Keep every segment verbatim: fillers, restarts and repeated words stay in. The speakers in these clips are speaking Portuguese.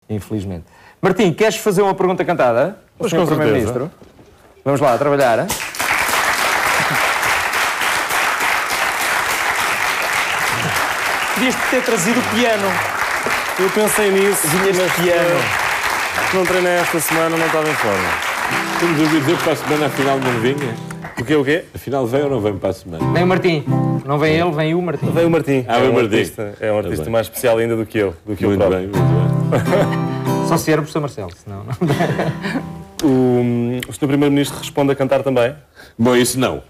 infelizmente. Martim, queres fazer uma pergunta cantada? Mas com Primeiro-Ministro. Vamos lá, a trabalhar. Hein? Podias ter trazido o piano. Eu pensei nisso, Vinhas de piano. Não treinei esta semana, não estava em forma. Temos ouvido dizer que para a semana afinal não vinha. O quê, o quê? Afinal vem ou não vem para a semana? Vem o Martim. Não vem ele, vem o Martim. Veio o Martim. Ah, é veio um o Martim. artista, é um artista bem. mais especial ainda do que eu, do que eu Muito próprio. bem, muito bem. Só se era o professor Marcelo, senão não. O, o senhor Primeiro-Ministro responde a cantar também? Bom, isso não.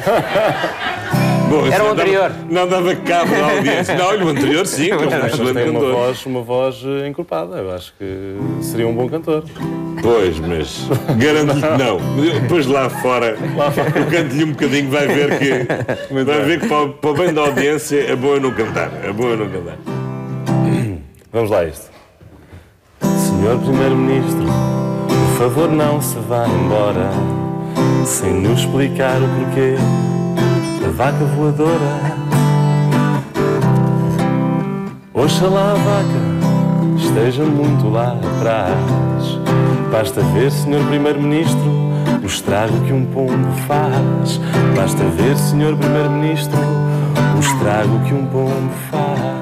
Bom, Era o não anterior. Dava, não dava cabo da audiência. Não, olha, o anterior sim, que é um Mas excelente tem uma cantor. voz, uma voz eh, encorpada. Eu acho que seria um bom cantor. Pois, mas garanto-lhe que não. Depois lá fora, eu canto-lhe um bocadinho, vai ver que, Muito vai bem. ver que para, o- para o bem da audiência é bom eu não cantar. É bom eu não cantar. Vamos lá a isto. senhor Primeiro-Ministro, por favor não se vá embora sem nos explicar o porquê da vaca voadora. Oxalá a vaca esteja muito lá atrás. Basta ver, senhor Primeiro-Ministro, o estrago que um pombo faz. Basta ver, senhor Primeiro-Ministro, o estrago que um pombo faz.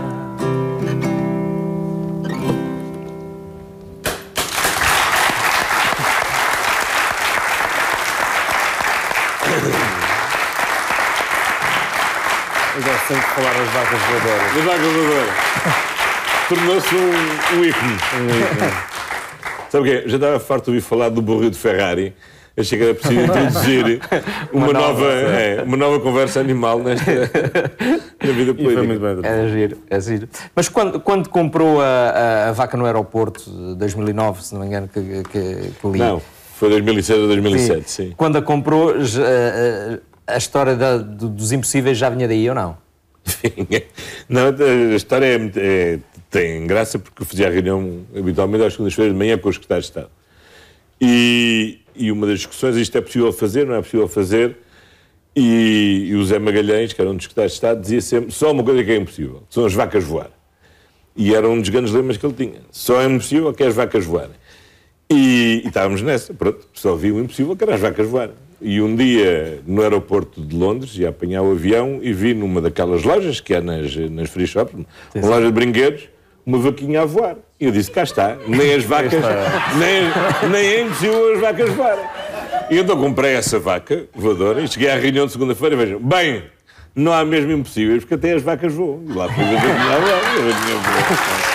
Eu gosto sempre de falar das vacas voadoras. Mas vaca voadora. Tornou-se um, um ícone. Um ícone. Sabe o quê? Já estava farto de ouvir falar do burril de Ferrari. Achei que era preciso introduzir uma, Uma nova, nova, é, uma nova conversa animal nesta na vida E política. foi muito bem. É giro, é giro. Mas quando, quando comprou a, a, a vaca no aeroporto, de dois mil e nove, se não me engano, que, que, que li. Não, foi dois mil e seis ou dois mil e sete, sim. sim. Quando a comprou, já, a, a história da, do, dos impossíveis já vinha daí ou não? Não, a história é, é, tem graça porque eu fazia a reunião habitualmente às segundas-feiras de manhã com os secretários de Estado. E, e uma das discussões, isto é possível fazer, não é possível fazer, e, e o Zé Magalhães, que era um dos secretários de Estado, dizia sempre só uma coisa que é impossível, são as vacas voar. E era um dos grandes lemas que ele tinha. Só é impossível que as vacas voarem. E, e estávamos nessa, pronto, só vi o impossível que era as vacas voarem. E um dia, no aeroporto de Londres, ia apanhar o avião e vi numa daquelas lojas que há nas, nas free shops, uma loja de brinquedos, uma vaquinha a voar. E eu disse, cá está, nem as vacas, nem, nem é impossível as vacas voarem. E então comprei essa vaca voadora e cheguei à reunião de segunda-feira e vejam, bem, não há mesmo impossíveis, porque até as vacas voam. E lá foi a vaquinha a voar, a vaquinha a voar.